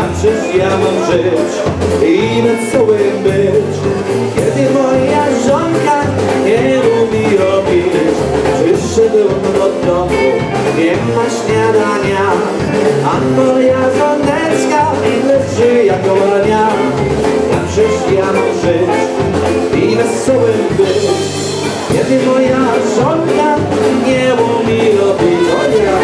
Jakżeż ja mam żyć i wesołym być, kiedy moja żonka nie lubi robić. Przyszedłem do domu, nie ma śniadania, a moja żoneczka leży jak ołania. Jakżeż ja mam żyć i wesołym być, kiedy moja żonka nie umie robić. O ja.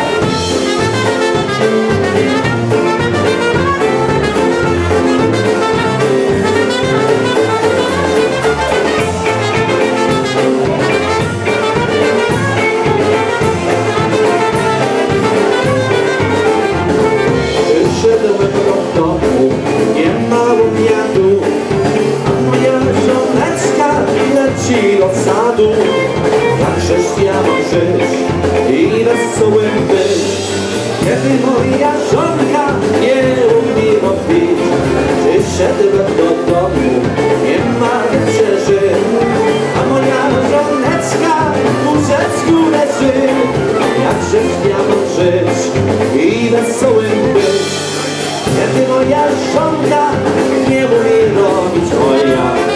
Przyszedłem do domu, nie ma obiadu, a moja żoneczka leci do sadu. Jakżeż ja mam żyć i wesołym być, kiedy moja żonka nie umie robić. Przyszedłem do domu, nie ma wieczerzy, a moja żoneczka w łóżeczku leży. Jakżeż ja mam żyć i wesołym być, kiedy moja żonka nie umie robić. Moja.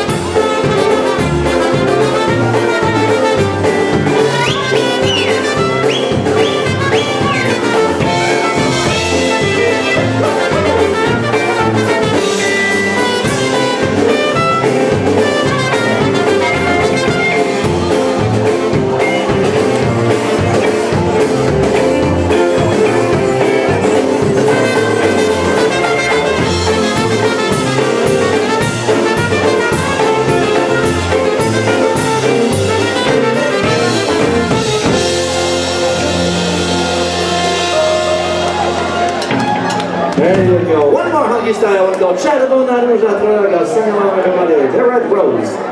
There you go. One more honky style. We'll go Czerwona Róża, Droga, sing along everybody. The Red Rose.